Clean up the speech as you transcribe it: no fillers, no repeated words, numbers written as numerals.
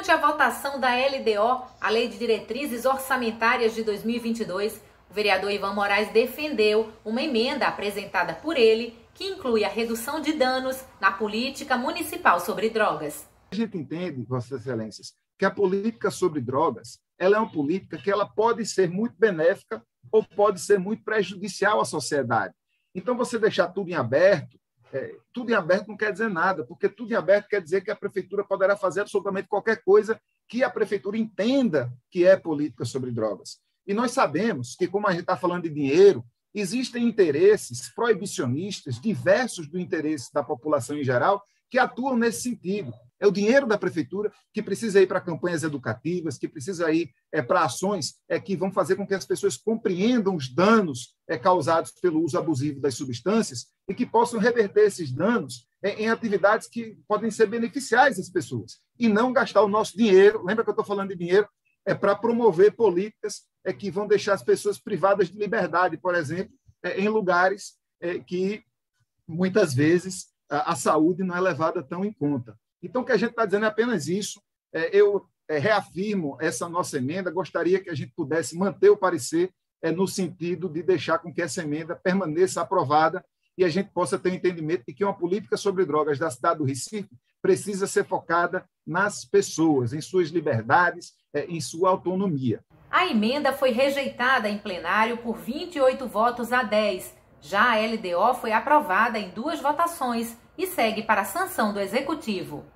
Durante a votação da LDO, a Lei de Diretrizes Orçamentárias de 2022, o vereador Ivan Moraes defendeu uma emenda apresentada por ele que inclui a redução de danos na política municipal sobre drogas. A gente entende, Vossas Excelências, que a política sobre drogas ela é uma política que ela pode ser muito benéfica ou pode ser muito prejudicial à sociedade. Então, você deixar tudo em aberto não quer dizer nada, porque tudo em aberto quer dizer que a prefeitura poderá fazer absolutamente qualquer coisa que a prefeitura entenda que é política sobre drogas. E nós sabemos que, como a gente está falando de dinheiro, existem interesses proibicionistas, diversos do interesse da população em geral, que atuam nesse sentido. É o dinheiro da prefeitura que precisa ir para campanhas educativas, que precisa ir para ações que vão fazer com que as pessoas compreendam os danos causados pelo uso abusivo das substâncias e que possam reverter esses danos em atividades que podem ser beneficiais às pessoas e não gastar o nosso dinheiro. Lembra que eu estou falando de dinheiro? Para promover políticas que vão deixar as pessoas privadas de liberdade, por exemplo, em lugares que muitas vezes a saúde não é levada tão em conta. Então, o que a gente está dizendo é apenas isso. Eu reafirmo essa nossa emenda, gostaria que a gente pudesse manter o parecer no sentido de deixar com que essa emenda permaneça aprovada e a gente possa ter o entendimento de que uma política sobre drogas da cidade do Recife precisa ser focada nas pessoas, em suas liberdades, em sua autonomia. A emenda foi rejeitada em plenário por 28 votos a 10. Já a LDO foi aprovada em 2 votações e segue para a sanção do Executivo.